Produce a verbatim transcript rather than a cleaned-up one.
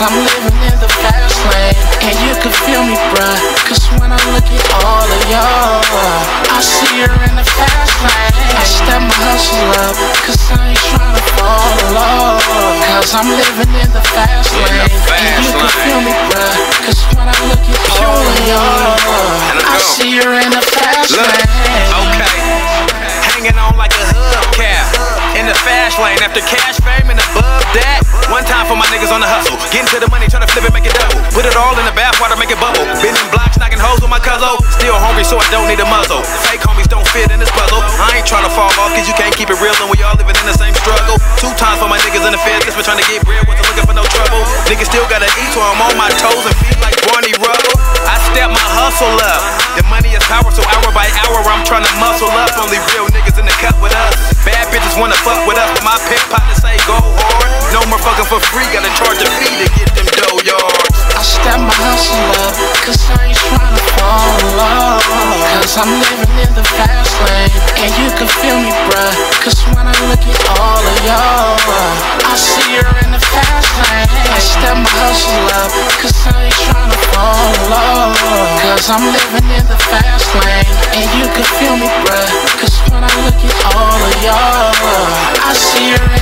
I'm living in the fast lane. And you can feel me, bruh, cause when I look at all of y'all, I see her in the fast lane. I step my hustle up, cause I ain't tryna fall alone. Cause I'm living in the fast lane. And you can feel me, bruh, cause when I look at all of y'all, I see her in the fast lane. Okay, hanging on like a hubcap in the fast lane. After cash fame and above that, one time for my niggas on the hustle, getting to the money, tryna flip it, make it double. Put it all in the bathwater, make it bubble. Bending blocks, knocking hoes with my cuzzo. Still hungry, so I don't need a muzzle. Fake homies don't fit in this puzzle. I ain't tryna fall off, cause you can't keep it real, and we all living in the same struggle. Two times for my niggas in the feds, just for trying to get bread, wasn't looking for no trouble. Niggas still gotta eat, so I'm on my toes and feet like Barney Rubble. I step my hustle up. The money is power, so hour by hour I'm tryna muscle up. Only real niggas in the cut with us. Bad bitches wanna fuck with us, but my pimp partner say go hard. No more fucking for free, gotta charge a fee to get them dough yards. I step my hustle up, cause I ain't tryna fall alone. Cause I'm living in the fast lane. And you can feel me, bruh, cause when I look at all of y'all, I see her in the fast lane. I step my hustle up, cause I ain't tryna fall alone. Cause I'm living in the fast lane. And you can feel me, bruh, cause when I look at all of y'all, I see her in